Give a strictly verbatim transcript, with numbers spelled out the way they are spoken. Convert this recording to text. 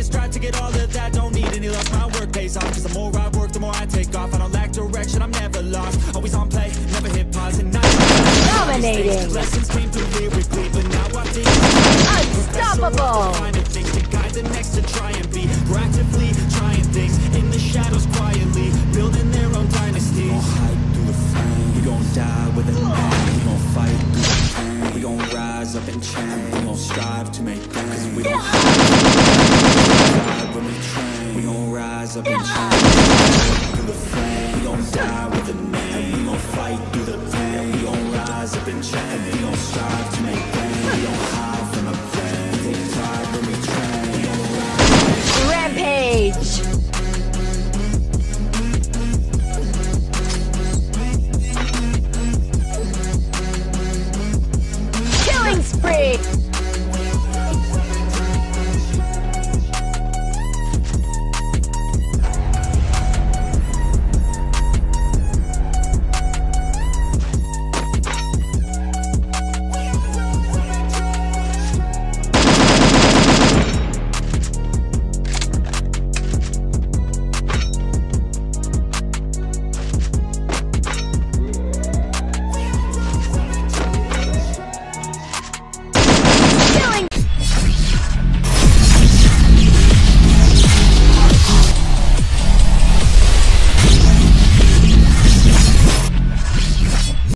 strive to get all of that, don't need any luck. My work pays off, cause the more I work, the more I take off. I don't lack direction, I'm never lost. Always on play, never hit pause, and I dominating. Lessons came through lyrically, but now I think unstoppable. Kind of things to guide the next to try and be. We're actively trying things in the shadows quietly, building their own dynasty. We gon' hide through the flame, we gon' die with a name. We gon' fight through the pain, we gon' rise up and change. We gon' strive to make gain, cause we gon' hide when we train. We gon' rise up and change through the flame.